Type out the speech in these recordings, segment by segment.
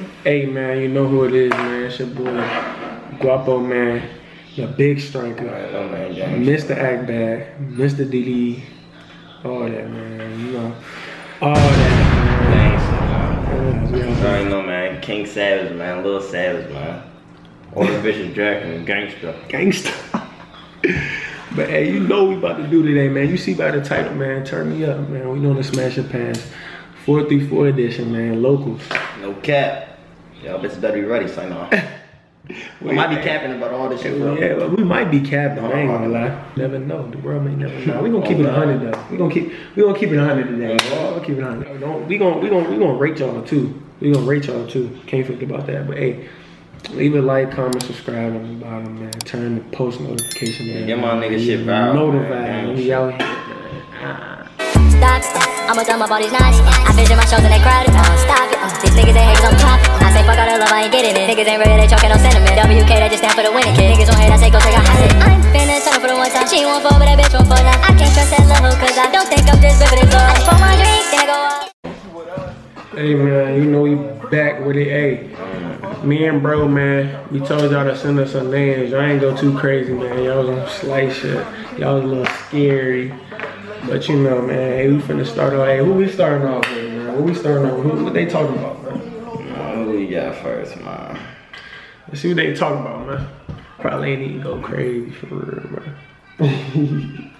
Hey man, you know who it is, man. It's your boy Guapo, man. Your big striker. Oh, man, James. Mr. Akbad, Mr. DD, all that, man. You know, all that, man. Thanks, man. I already know, man. King Savage, man. Lil Savage, man. Order Vicious Dragon, gangster. Gangsta. But hey, you know we about to do today, man. You see by the title, man. Turn me up, man. We know the Smash Your Pass 434 edition, man. Locals. No cap. Y'all bitches better be ready, sign off. We might be capping about all this shit, bro. Yeah, well, we might be capping. I ain't gonna lie. Never know. The world may never know. We gonna keep it 100 though. We gonna keep it 100 today. We gonna keep it 100. We gonna rate y'all too. We gonna rate y'all too. Can't forget about that. But hey, leave a like, comment, subscribe on the bottom, man. Turn the post notification, man. Get my nigga shit viral. Notified. We out here, man. I'ma dumb up all these knots. I vision my shows and they crowded. Stop it. These niggas ain't haters on top. I say fuck all the love, I ain't getting it. Niggas ain't real, they talking no sentiment. WK, they just stand for the winning kid. Niggas don't hate, I say go take a hostage. I'm finna turn for the one time. She won't fall, but that bitch won't fall now. I can't trust that little hoe, cause I don't think I'm just ripping it off. I just pour my drink, then I go up. Hey man, you know we back with it. Hey, me and bro, man, we told y'all to send us some names. Y'all ain't go too crazy, man. Y'all was on slight shit. Y'all was a little scary. But you know, man, hey, we finna start off. Hey, who we starting off with, man? What we starting off with? What they talking about, man? Who we got first, man? Let's see what they talking about, man. Probably ain't even go crazy for real, man.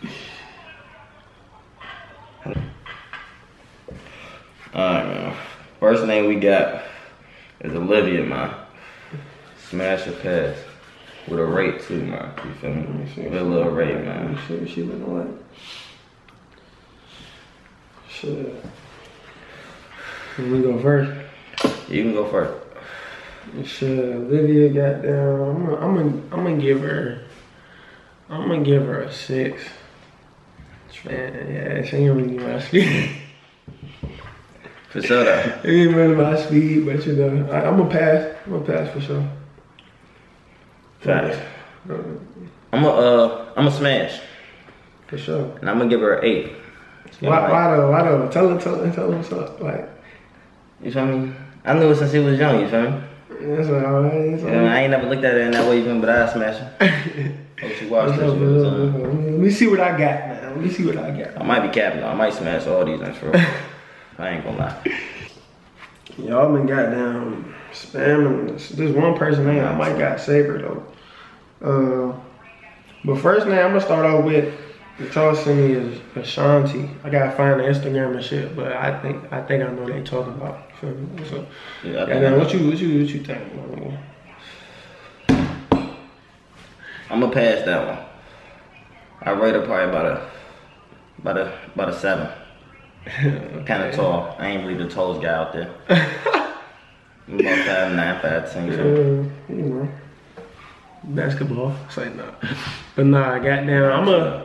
Alright, man. First name we got is Olivia, man. Smash Your Pass. With a rate too, man. You feel me? With a little rate, man. Let me see what she looking like. Shit. Let me go first. You can go first. Shit, Olivia got down. I'm gonna give her a 6. Man, yeah, she ain't really my speed. For sure, though. It ain't really my speed, but you know, I'm gonna pass. I'm gonna pass for sure. Facts. I'm a smash. For sure. And I'm gonna give her an 8. Why though? Tell her what's up. Like, you feel me? I knew it since she was young, you feel me? That's alright. I ain't never looked at her in that way, you feel me, but I smash her. Hope she watched this shit. Let me see what I got, man. Let me see what I got. I might be capping though. I might smash all these things for real. I ain't gonna lie. Y'all been goddamn spamming this one person name. I might got Saber though. But first name I'm gonna start off with. What y'all send me is Ashanti. I gotta find the Instagram and shit, but I think I know what they talking about. Feel me? So, Yeah, what you think? I'm gonna pass that one. I rate her probably about a 7. Okay. Kind of tall. I ain't really the tallest guy out there. I'm about 5'9", 5'10". So. You know, basketball. Say no, but nah. Goddamn,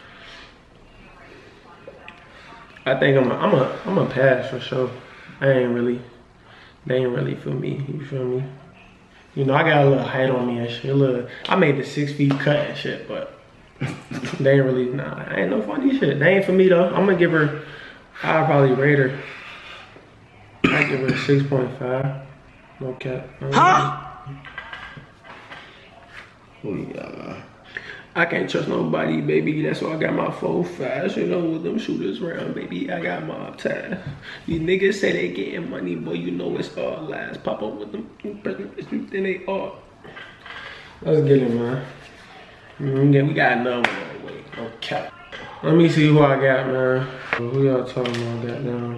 I think I'm a pass for sure. They ain't really for me. You feel me? You know, I got a little height on me and shit. I made the 6 feet cut and shit, but they ain't really, nah, I ain't no funny shit. They ain't for me though. I'm gonna give her, I'll probably rate her. I give her a 6.5. No cap. Who you got, man? I can't trust nobody, baby. That's why I got my 4-5. You know, with them shooters around, baby. I got mob ties. These niggas say they getting money, boy. You know it's all lies. Pop up with them, then they all. Let's get it, man. We got another one. Wait, no cap. Let me see who I got, man. Who y'all talking about? Goddamn.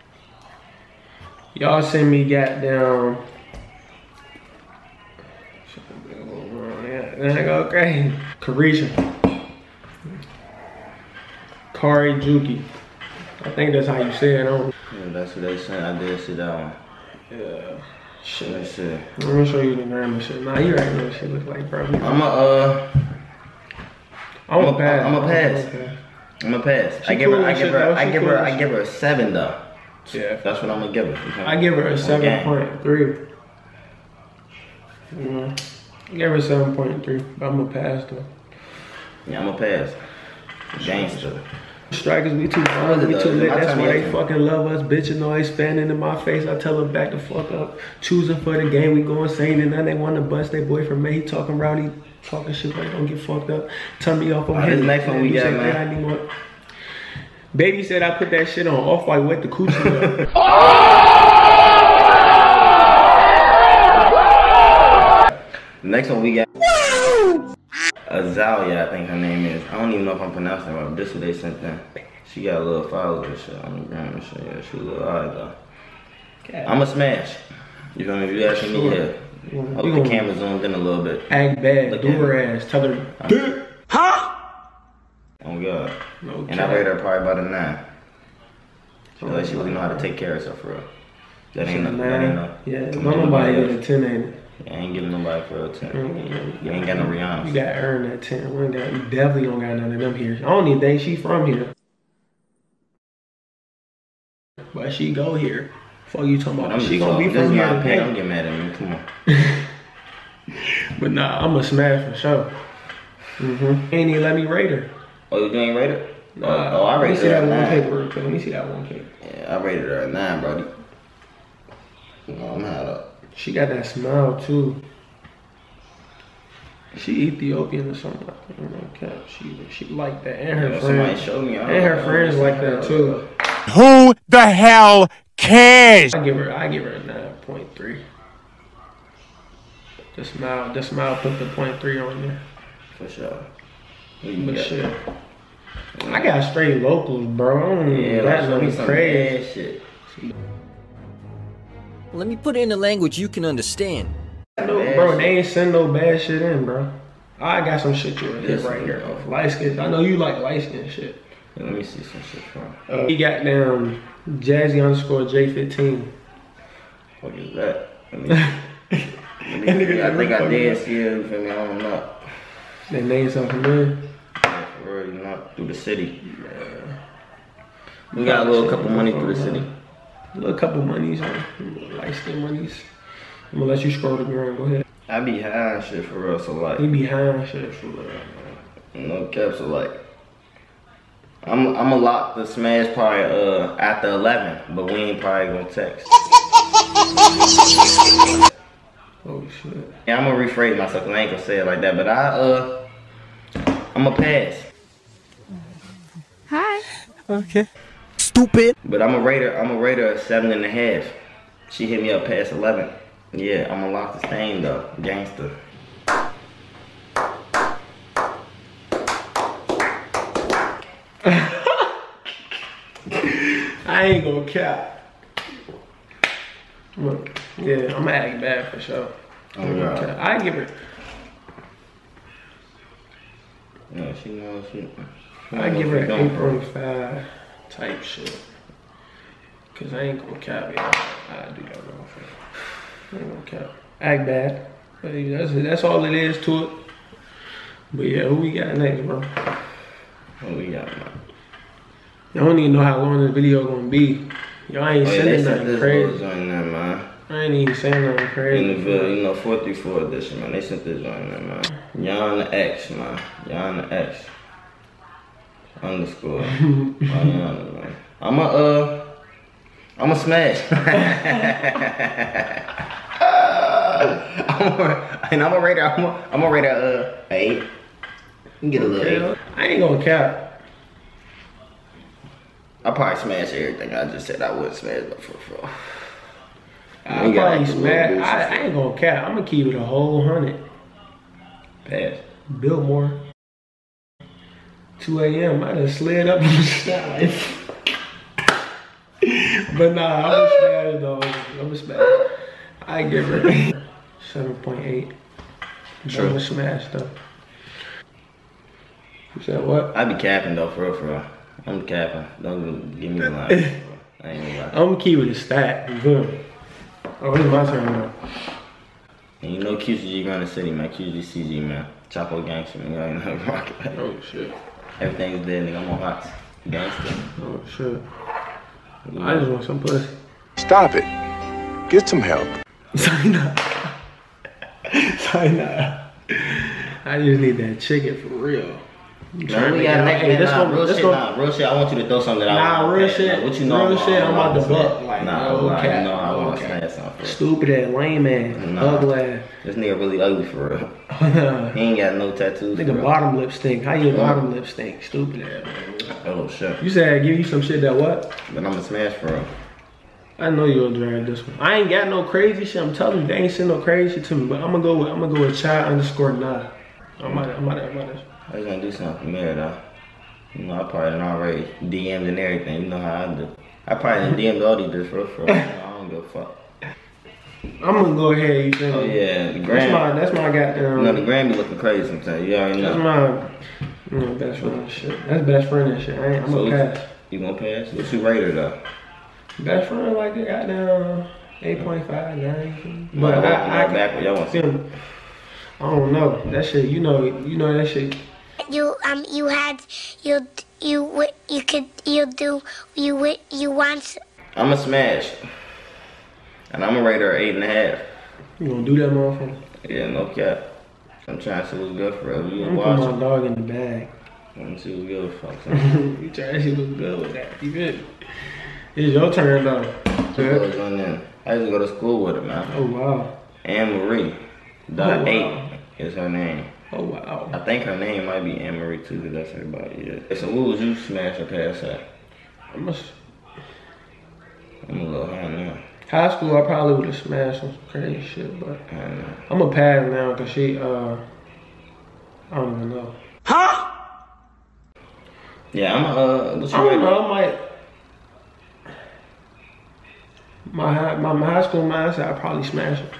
Y'all send me goddamn. Then I go crazy. Carisha. Kari Juki. I think that's how you say it. Yeah, that's what they said. I did see that one. Yeah. Shit. Let me see. I'm gonna show you the gram and shit. Nah, you right what shit look like, bro. I'm a pass. I'm a pass. I give her a 7 though. Yeah. That's what I'm gonna give her. I give her a 7.3. I gave her a 7.3, but I'm gonna pass though. Yeah, I'm gonna pass. Gangster. Strikers, we too fun, we too lit. That's why they fucking love us. Bitches always spamming in my face. I tell them back the fuck up. Choosing for the game, we go insane. And then they want to bust their boyfriend, man. He talking rowdy, talking shit like don't get fucked up. Turn me off on his next one we got, man. Baby said I put that shit on Off-White with the coochie. Next one we got Azalia, I think her name is. I don't even know if I'm pronouncing it right. This is what they sent in. She got a little followers and shit on the gram and shit. Yeah, she a little alright though. I'm a smash. You feel me? If you asking me, yeah. Hope the camera zoomed in a little bit. Act bad, do her ass, tell her. Huh? Oh God. Okay. And I rate her probably about a 9. She like she really know how to take care of herself for real. That ain't no. Yeah, don't nobody get a 10, ain't it? I ain't giving nobody for a 10. You ain't got no Rihanna. You gotta earn that 10. We definitely don't got none of them here. I don't even think she from here. But she go here. Fuck you talking about? She gonna be from here. Don't get mad at me. Come on. But nah, I'm a smash for sure. Ain't even let me rate her. Oh, you ain't rate her? Nah, I rated her at 9. Let me see that one paper. Yeah, I rated her at 9, brody. No, I'm hot up. She got that smile too. She Ethiopian or something. Okay, she like that, and her friends. Show me. And her friends like that too. Who the hell cares? I give her a 9.3. The smile put the 0.3 on there. For sure. But shit, I got straight locals, bro. That's gonna be crazy. Shit. Let me put it in a language you can understand. No, bro, they ain't send no bad shit in, bro. I got some shit you hit right here. Light skin. I know you like light skin shit. Yeah, let me see some shit from. He got down Jazzy_J15. What is that? I think I did see it. You feel me? I don't know. That name something familiar? Yeah, for real, not through the city. Yeah. We got a little couple money through the city. A little couple monies, light skin monies. I'm gonna let you scroll the ground. Go ahead. I be high and shit for real, so like. You be high and shit for real, man. No cap, so like. I'm a lock the smash probably after 11, but we ain't probably gonna text. Oh shit. Yeah, I'm gonna rephrase myself because I ain't gonna say it like that, but I'm a pass. Hi. Okay. Stupid. But I'm a rate her a 7.5. She hit me up past 11. Yeah, I'm gonna lock the stain though. Gangster. I ain't gonna cap. Look, yeah, I'm gonna act bad for sure. I give her. Yeah, she knows she. I give her an 8.5 type shit. Cause I ain't gonna cap it. I do that wrong for I ain't gonna cap. Act bad. But that's all it is to it. But yeah, who we got next, bro? What we got, man? I don't even know how long this video gonna be. Y'all ain't sending nothing crazy. Man. I ain't even saying nothing crazy. In the video, you know, 434 edition, man. They sent this on there, man. Yon the X, man. Yon the X. Underscore. Yon, man. I'm a smash. I'm a rate her 8. You can get a little 8. I ain't gonna cap. I probably smash everything I just said I would smash, but for I probably smash. I ain't gonna cap. I'm gonna keep it a whole 100. Pass. Biltmore. 2 a.m. I done slid up on the side. But nah, I'm a smash though. I'm a smash. I give her 7.8. True. I'm a smash though. You said what? I be capping though, for real. I'm capping. Don't give me a line. I ain't gonna lie. I'm gonna keep it a stat. You good? Oh, it's my turn now. And you know QCG run the city, man. QGCG, man. Chapo gangster, man. You ain't know rocket. Oh shit. Everything's dead, nigga. I'm on hots. Gangster. Oh shit. I just want some pussy. Stop it. Get some help. Sign up. Sign up. I just need that chicken for real. Man, we got next man. Real shit. I want you to throw something that I want. Real shit. Like, what you know? Real shit. I'm about to buck. Like, I want to smash something. Stupid ass, lame ass, ugly ass. This nigga really ugly for real. He ain't got no tattoos. Nigga bottom lip stink. How your bottom lip stink? Stupid ass. Oh shit. You said I give you some shit that what? But I'm gonna smash for real. I know you'll drag this one. I ain't got no crazy shit. I'm telling you, they ain't send no crazy shit to me. But I'm gonna go with Chai_Nah. I'm about I was gonna do something from there though. You know, I probably done already DM'd and everything. You know how I do. I probably done DM'd all these bitches for real. I don't give a fuck. I'm gonna go ahead. You feel me? Oh yeah, the gram. That's my goddamn. You know, the gram be looking crazy sometimes. You already know. That's my best friend and shit. That's best friend and shit. I'm gonna pass. You gonna pass? What's your rater though? Best friend like they got down 8.5, 9. But I back with y'all want to. I don't know that shit. You know that shit. You want. I'm a smash, and I'm a rate her 8.5. You gonna do that, motherfucker? Yeah, no cap. I'm trying to see what's good for real. You I'm watch put my dog in the bag. Let me see what's good for fuck. You trying to see what's good with that? You good? It's your turn though. I used to go to school with her, man. Oh wow. Anne Marie. Wow. 8 is her name. Oh wow. I think her name might be Anne Marie too, because that's everybody. Yeah. So what would you smash or pass at? I'm a little high now. High school, I probably would have smashed some crazy shit, but I'm a pass now because she, I don't even know. Huh? Yeah, I'm what's your I don't know, I might. My high school mindset, I probably smash it.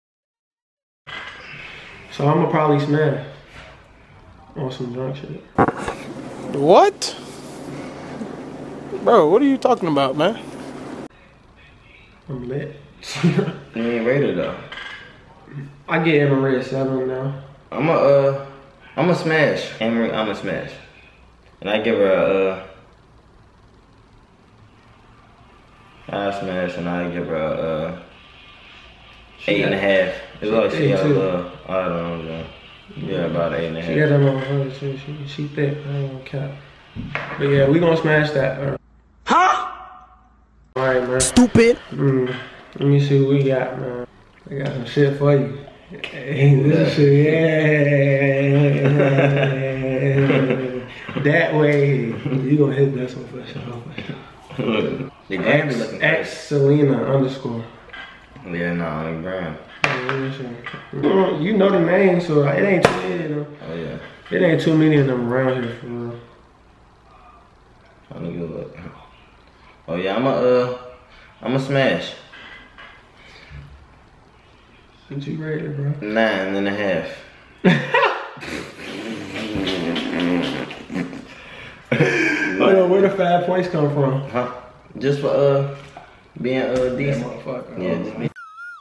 So I'm gonna probably smash on some drunk shit. What? Bro, what are you talking about, man? I'm lit. You ain't rated though. I get Anne Marie 7 now. I'm a smash. Anne Marie, I'm a smash. And I give her I smash and I give her 8.5. It's like she got a little, I don't know. Yeah, about 8.5. She got that motherfucker, she thick, I ain't gonna cap. But yeah, we gonna smash that. Huh? Alright, man. Stupid. Let me see what we got, man. I got some shit for you. Hey, this shit, yeah. That way, you gonna hit this one for sure. The gram be looking crazy. Selena _. Yeah, no, on the gram. You know the name, so it ain't too many of them. Oh yeah. It ain't too many of them around here for real. Let me go look. Oh yeah, I'm a smash. What you rated, bro? 9.5. Hold on, where the 5 points come from? Huh? Just for being decent. Motherfucker. Yeah, just be.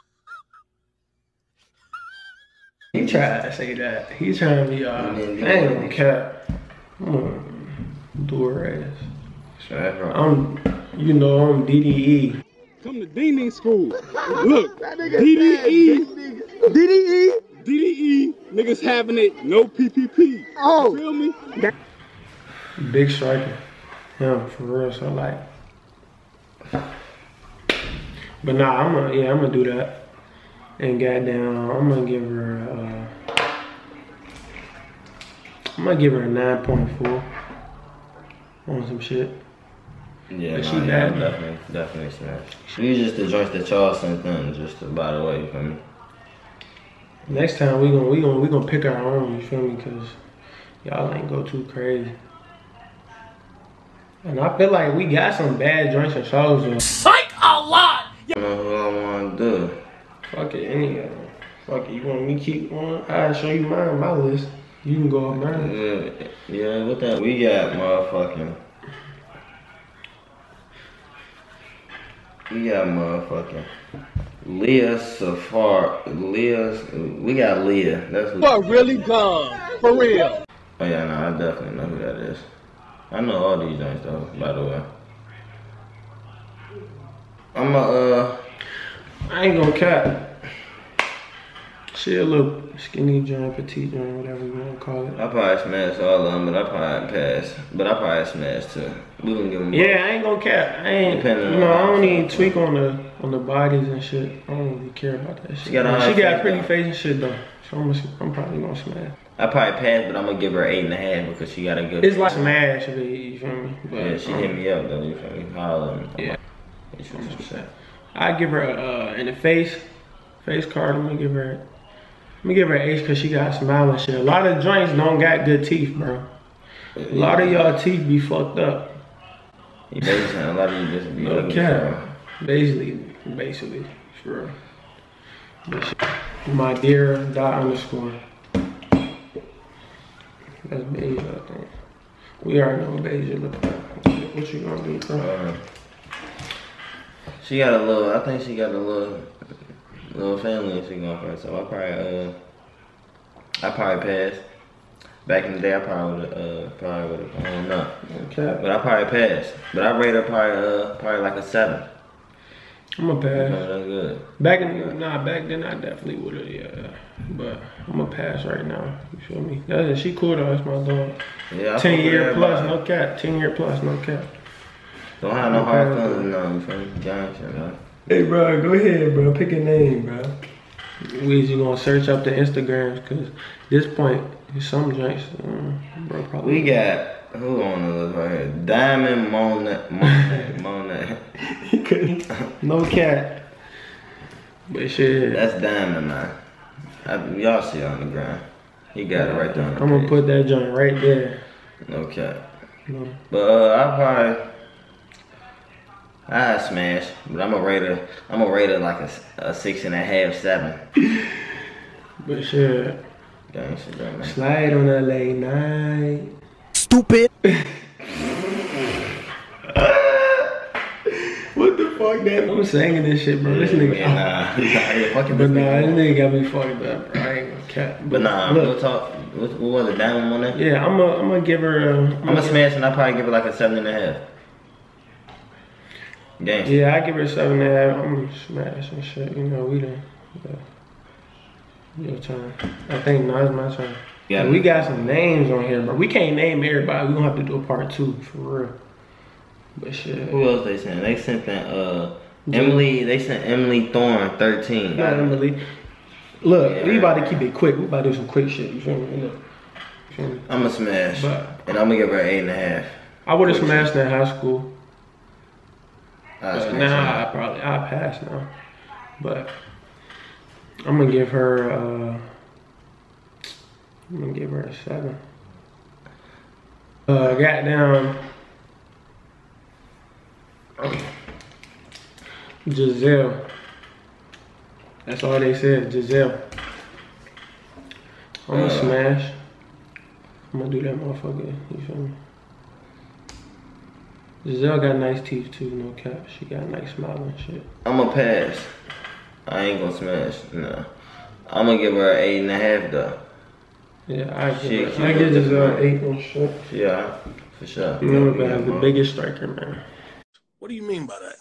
He tried to say that. He trying to be I ain't gonna cap. Do her ass. I'm DDE. Come to DDE school. Look, DDE, niggas having it, no PPP. Oh, you feel me? Big striker. Yeah, for real. So like, but nah, I'm gonna do that. And goddamn, I'm gonna give her a 9.4 on some shit. Yeah, she bad. Definitely smash. These just the joints that y'all sent them, just to by the way, you feel me? Next time we gonna pick our own, you feel me? Cause y'all ain't go too crazy. And I feel like we got some bad joints and shows. Psych a lot! I don't know who I wanna do. Fuck it, any of them. Fuck it, you want me to keep on? I'll show you my list. You can go up mine. Yeah, what that? We got motherfucking Leah Safari. We got Leah. That's who. But really gone. For real. Oh yeah, no, I definitely know who that is. I know all these joints though, by the way. I ain't gonna cap. She a little skinny joint, petite joint, whatever you want to call it. I probably smashed all of them, but I probably passed. But I probably smashed too. We wouldn't give them. Yeah, I ain't gonna cap. I ain't. Depending You know, on I how don't it's even like. tweak on the bodies and shit. I don't really care about that shit. She got a She high got face, pretty though. face and shit though. So I'm probably gonna smash. I probably passed, but I'm gonna give her 8.5 because she got a good. It's like smash, you feel me? But, Yeah, she hit me up though. You feel me? Holla. Yeah. Hit you with some shit. I give her in the face card. I'm gonna give her an H because she got smile and shit. A lot of joints don't got good teeth, bro. A lot of y'all teeth be fucked up. You basically saying a lot of you just be No looking cap. Basically, for real. But shit, my dear _. That's beige, I think. We already know what beige look like. What you gonna do, bro? She got a little. I think she got a little family and she going for it. So I probably passed. Back in the day, I probably would have. I don't know. Okay. But I probably passed. But I rate her probably like a 7. I'm gonna pass. No, that's good. Back then I definitely would have, yeah. But I'm gonna pass right now. You feel me? She cool though. That's my dog. Yeah. I 10 year fuck with plus, everybody. no cap. 10 year plus, no cap. Don't have no hard feelings, no. You feel me? Gotcha, man. Hey, bro, go ahead, bro. Pick a name, bro. We just gonna search up the Instagrams because this point, some joints, bro, probably. We got who on the list right here? Diamond Monet. No cat. But shit. That's Diamond, man. Y'all see it on the ground. He got it right there. I'm gonna put that joint right there. No cap. No. But I smash, but I'm gonna rate her like a 6.5, 7. But shit. Gangsta, man. Slide on a late night. Stupid. What the fuck, that? I'm singing this shit, bro. This nigga. Yeah, fucking But nah, this nigga got me fucked up, bro. I ain't gonna cap. But nah, look, we'll talk. What was it, Diamond Monet? yeah, I'm gonna give her. I'm gonna smash and I'll probably give her like a 7.5. Gangsta. Yeah, I give her 7.5. I'm gonna smash and shit. You know, we done. Your turn. I think now it's my turn. Yeah, we got some names on here, bro. We can't name everybody. We gonna have to do a part 2 for real. But shit. Who else they sent? They sent that Emily. They sent Emily Thorne 13. Not Emily. Look, Yeah. we about to keep it quick. We about to do some quick shit. You feel me? Look. You feel me? I'm gonna smash, But- and I'm gonna give her 8.5. I would have smashed in high school. I'll But smash now her. I'll pass now. But I'm gonna give her a 7. Goddamn Giselle. That's all they said, Giselle. I'm gonna smash. I'm gonna do that motherfucker. You feel me? Giselle got nice teeth too, no cap. She got a nice smile and shit. I'm gonna pass. I ain't gonna smash. No. I'm gonna give her an 8.5 though. Yeah, I She give Giselle 8 on shit. Yeah, for sure. You know, but the biggest striker, man. What do you mean by that?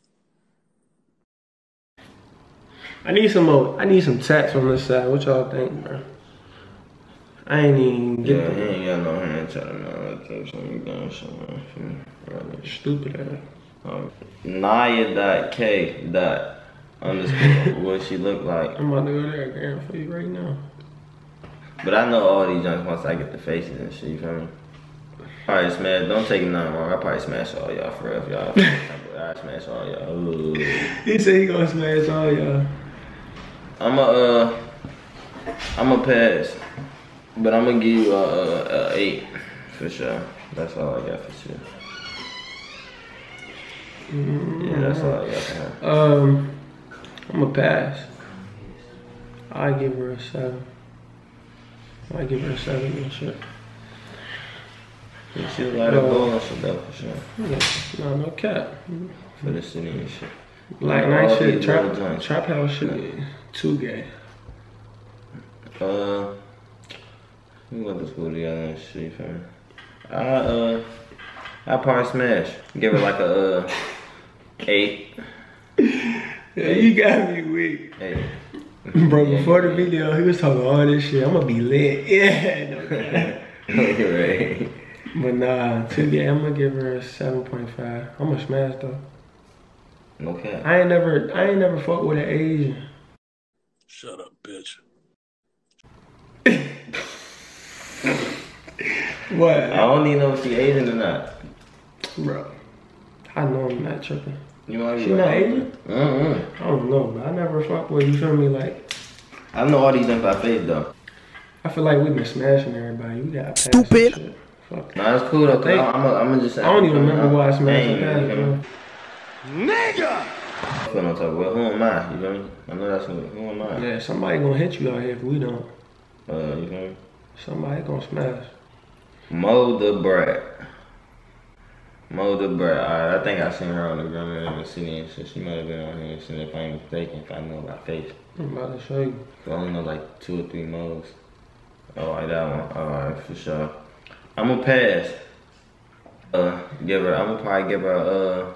I need some more. I need some tats on this side. What y'all think, bro? I ain't even get Yeah, he the ain't got no hand tatted now. That takes some gun somewhere. stupid ass. Naya.k. What she look like. I'm about to go there again for you right now. But I know all these junks once I get the faces and shit, you feel me? Alright, smash. Don't take nothing wrong. I probably smash all y'all for real if y'all. I smash all y'all. Ooh. He said he gonna smash all y'all. I'm a pass, but I'm gonna give you a 8 for sure. That's all I got for sure. Yeah, that's all I got for her. I'm a pass. I give her a 7. I give her a 7 and shit. Yeah, she a lot of gold and shit though, for sure. Yeah, no cap. For the city and shit. Like nice All shit. these little joints. Trap house shit. Too gay. We went to school together and shit, you feel me? I probably smash. Give her like a 8. Yeah, you got me weak. 8. Bro, before the video, he was talking all this shit. I'm gonna be lit. Yeah. No, Right. but nah, today I'm gonna give her a 7.5. I'm gonna smash though. Okay. I ain't never fucked with an Asian. Shut up, bitch. What? I don't even know if she Asian or not. Bro, I know I'm not tripping. You know what I mean? She not Asian? Mm-hmm. I don't know, but I never fucked with, you feel me? Like, I know all these things by face though. I feel like we been smashing everybody. We got past Stupid. some shit. Fuck. Nah, it's cool though. think- I'm just. I don't even remember why I smashed ain't, the past, you feel me? bro. Nigga! I feel no type of way. Who am I? You feel me? I know that's who am I? Yeah, somebody gonna hit you out here if we don't. You feel me? Somebody gonna smash. Mo the Brat. Alright, I think I seen her on the Grammy in the city and shit. She might have been on here and shit if I ain't mistaken, if I know my face. I'm about to show you. I only know like 2 or 3 Mo's. Oh, like that one. Alright, for sure. I'm gonna pass. I'm gonna probably give her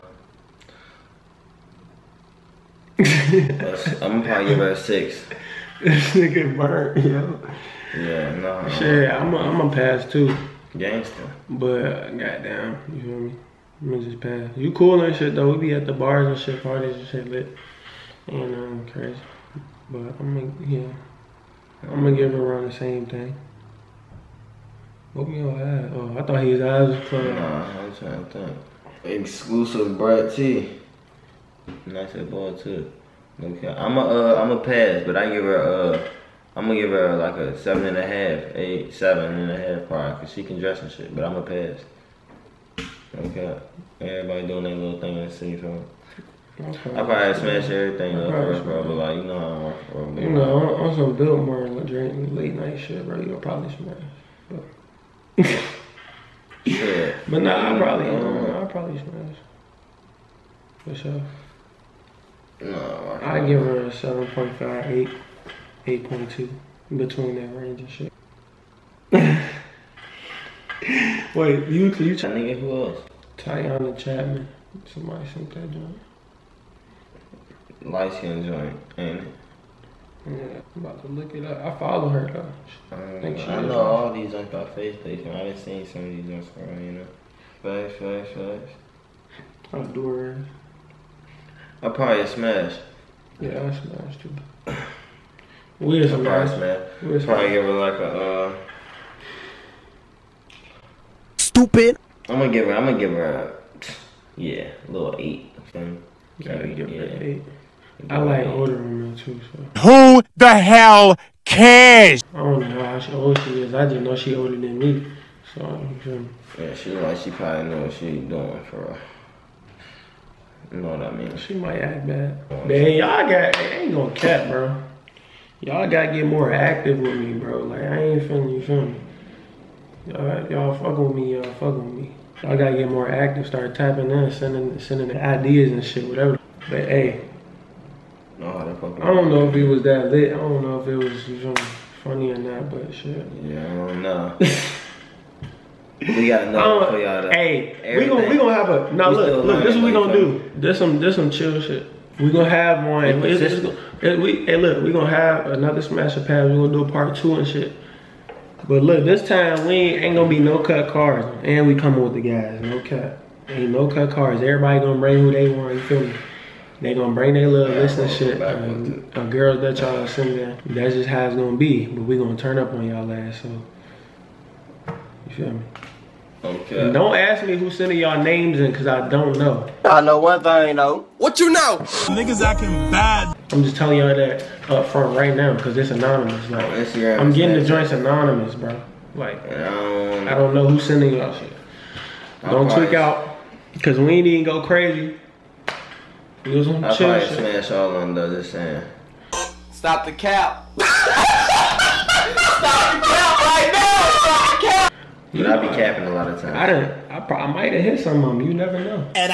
I'm gonna probably give her a 6. This nigga burnt, yo. Yeah, no. Shit, I'm a pass too. Gangster. But goddamn, you feel me? I'm gonna just pass. You cool and shit though. We be at the bars and shit, parties and shit lit. And crazy. But I'm gonna give her around the same thing. What me on that? Oh, I thought his eyes was closed. Nah, I'm trying to think. Exclusive Brad T. Nice boy too. Okay. I'm a pass, but I'm gonna give her like a 7.5, 8, 7.5 probably, cause she can dress and shit. But I'm a pass. Okay. Everybody doing their little thing in the city, so I probably smash everything up first, bro. But like, you know how I work, bro. You know, on some Biltmore drink late night shit, bro. You'll probably smash. But, Shit. but nah, I'll probably smash. For sure. No, I give her a 7.5, 8, 8.2, between that range and shit. Wait, you That nigga, who else? Tiana Chapman. Somebody sent that joint. Light skin joint, ain't it? Yeah, I'm about to look it up. I follow her though. I Think she know is. all these joints by face station. I done seen some of these joints around, you know. Facts. I'll do her. I probably smash. Yeah, I smashed too. We'll I probably smash. smash. We'll Probably smash. give her like a Stupid. I'm gonna give her a little 8. Gotta give her an 8. I like older women too, so. Who the hell cares? I don't know how old she is. I just know she older than me. So, you feel me? Yeah, she look like she probably know what she doing for her. You know what I mean? She might act bad. Man, y'all got, I ain't gonna cap, bro. Y'all gotta get more active with me, bro. Like, I ain't feeling, you feel me? Y'all fucking with me, Y'all gotta get more active, start tapping in, sending the ideas and shit, whatever. But hey, No, that fucking. I don't know if it was that lit. I don't know if it was, you feel me, funny or not, but shit. Yeah, I don't know. We got enough for y'all to. Hey, we everything. gonna have a now We still look, this is what we learning, gonna like, do. This some chill shit. We gonna have one. Be consistent. We gonna have another Smash or Pass. We gonna do a part 2 and shit. But look, this time we ain't gonna be no cut cards, and we coming with the guys. No cut. Ain't no cut cards. Everybody gonna bring who they want. You feel me? They gonna bring their little list and shit. Girls that y'all send there. That's just how it's gonna be. But we gonna turn up on y'all ass. So you feel me? Okay. And don't ask me who's sending y'all names in, cause I don't know. I know one thing though. What you know? Niggas acting bad. I'm just telling y'all that up front right now, cause it's anonymous. Like, Instagram, I'm getting the Snapchat. joints anonymous, bro. Like, And I don't know who's sending y'all shit. Don't probably- tweak out, cause we ain't even go crazy. We was on I chill probably shit. smash all on though, just saying. Stop the cap. Stop the cap right now. Stop the cap. But I be capping a lot of times. I might have hit some of them. You never know. And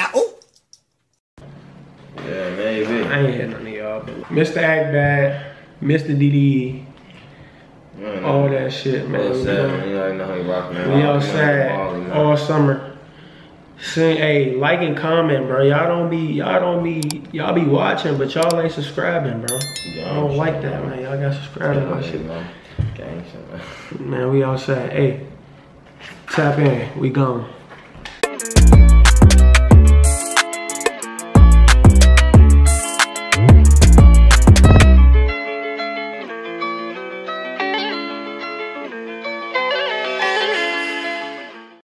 Yeah, maybe. I ain't hit none of y'all, but Mr. Act Bad, Mr. DDE, all that shit, man. Well, sad, man. You already know how you rock, man. We outside all summer. Hey, like and comment, bro. Y'all be watching, but y'all ain't subscribing, bro. I don't like that, man. Y'all gotta subscribe to my shit. Gang shit, man. Man, we outside. Hey, tap in. We gone.